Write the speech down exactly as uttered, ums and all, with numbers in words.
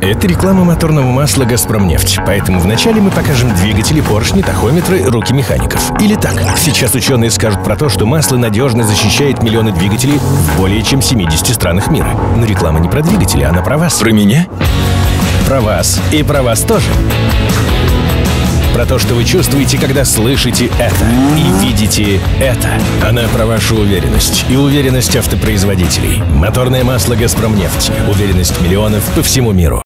Это реклама моторного масла «Газпромнефть», поэтому вначале мы покажем двигатели, поршни, тахометры, руки механиков. Или так. Сейчас ученые скажут про то, что масло надежно защищает миллионы двигателей в более чем семидесяти странах мира. Но реклама не про двигатели, она про вас. Про меня? Про вас. И про вас тоже. Про то, что вы чувствуете, когда слышите это и видите это. Она про вашу уверенность и уверенность автопроизводителей. Моторное масло «Газпромнефть». Уверенность миллионов по всему миру.